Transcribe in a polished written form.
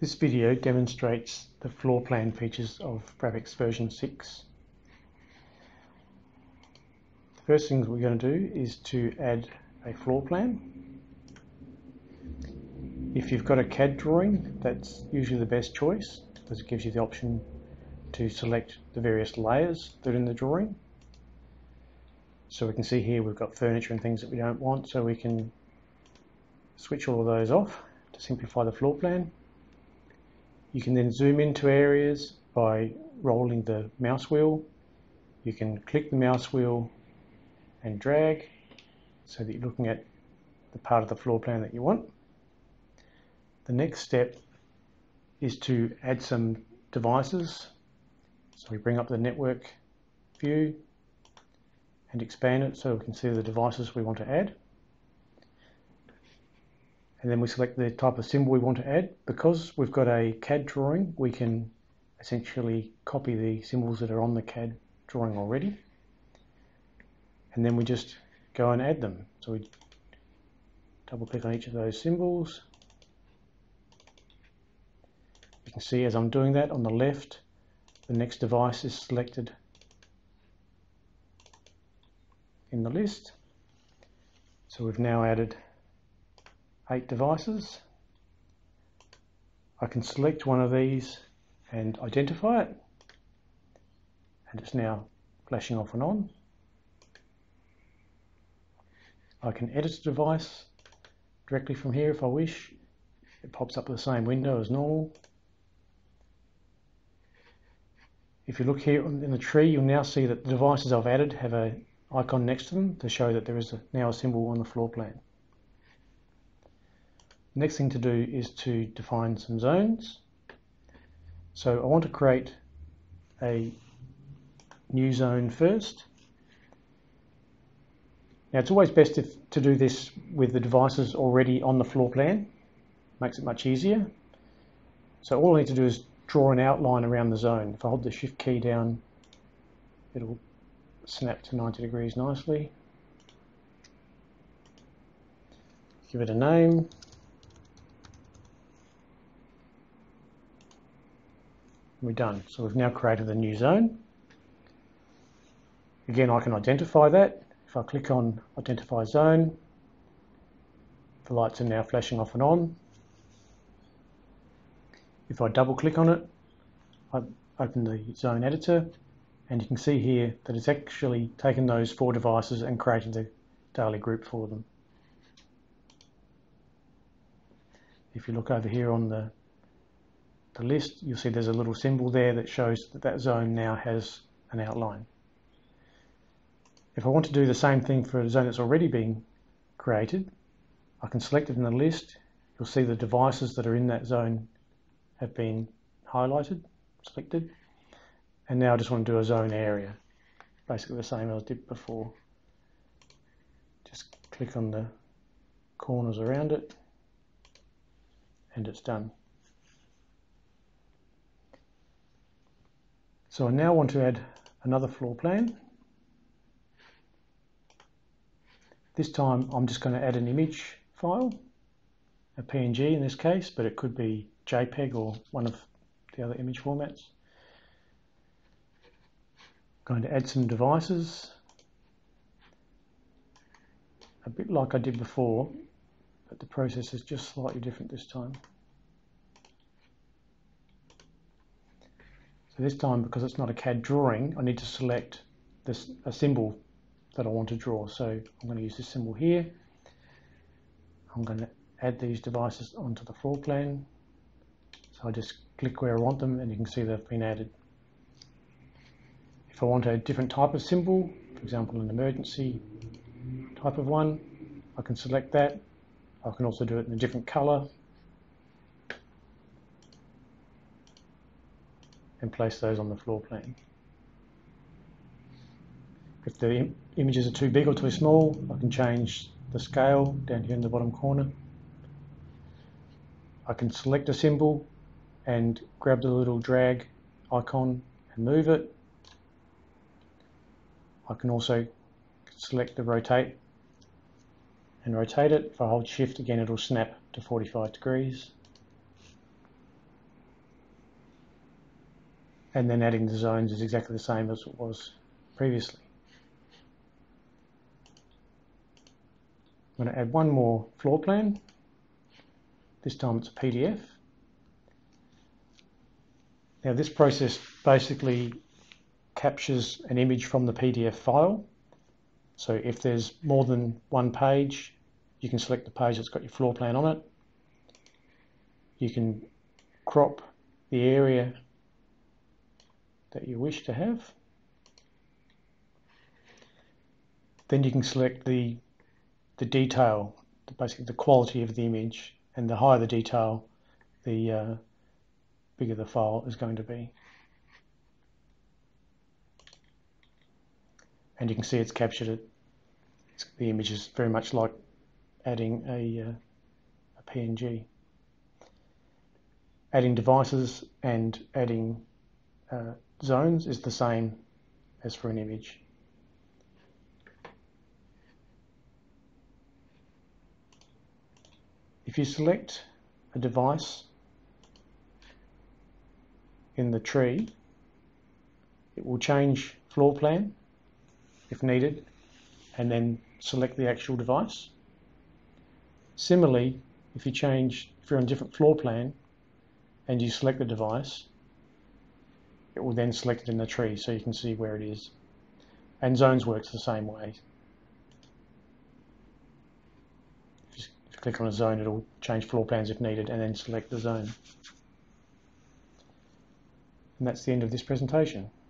This video demonstrates the floor plan features of RAPIX version 6. The first thing we're going to do is to add a floor plan. If you've got a CAD drawing, that's usually the best choice because it gives you the option to select the various layers that are in the drawing. So we can see here we've got furniture and things that we don't want, so we can switch all of those off to simplify the floor plan. You can then zoom into areas by rolling the mouse wheel. You can click the mouse wheel and drag so that you're looking at the part of the floor plan that you want. The next step is to add some devices. So we bring up the network view and expand it so we can see the devices we want to add. And then we select the type of symbol we want to add. Because we've got a CAD drawing, we can essentially copy the symbols that are on the CAD drawing already. And then we just go and add them. So we double click on each of those symbols. You can see as I'm doing that on the left, the next device is selected in the list. So we've now added 8 devices. I can select one of these and identify it, and it's now flashing off and on. I can edit the device directly from here if I wish. It pops up the same window as normal. If you look here in the tree, you'll now see that the devices I've added have an icon next to them to show that there is now a symbol on the floor plan. Next thing to do is to define some zones. So I want to create a new zone first. Now it's always best to do this with the devices already on the floor plan. Makes it much easier. So all I need to do is draw an outline around the zone. If I hold the shift key down, it'll snap to 90 degrees nicely. Give it a name. We're done. So we've now created a new zone. Again, I can identify that. If I click on Identify Zone, the lights are now flashing off and on. If I double click on it, I open the zone editor, and you can see here that it's actually taken those 4 devices and created a DALI group for them. If you look over here on the list, you'll see there's a little symbol there that shows that that zone now has an outline. If I want to do the same thing for a zone that's already been created, I can select it in the list. You'll see the devices that are in that zone have been highlighted, selected, and now I just want to do a zone area, basically the same as I did before. Just click on the corners around it and it's done. So I now want to add another floor plan. This time I'm just going to add an image file, a PNG in this case, but it could be JPEG or one of the other image formats. I'm going to add some devices, a bit like I did before, but the process is just slightly different this time. So this time, because it's not a CAD drawing, I need to select a symbol that I want to draw. So I'm going to use this symbol here. I'm going to add these devices onto the floor plan. So I just click where I want them and you can see they've been added. If I want a different type of symbol, for example an emergency type of one, I can select that. I can also do it in a different color and place those on the floor plan. If the images are too big or too small, I can change the scale down here in the bottom corner. I can select a symbol and grab the little drag icon and move it. I can also select the rotate and rotate it. If I hold shift again, it'll snap to 45 degrees. and then adding the zones is exactly the same as it was previously. I'm going to add one more floor plan. This time it's a PDF. Now this process basically captures an image from the PDF file. So if there's more than one page, you can select the page that's got your floor plan on it. You can crop the area that you wish to have. Then you can select the detail, basically the quality of the image, and the higher the detail, the bigger the file is going to be. And you can see it's captured it. The image is very much like adding a PNG. Adding devices and adding zones is the same as for an image. If you select a device in the tree, it will change floor plan if needed, and then select the actual device. Similarly, if you're on a different floor plan and you select the device, it will then select it in the tree so you can see where it is. And zones works the same way. If you click on a zone, it'll change floor plans if needed and then select the zone. And that's the end of this presentation.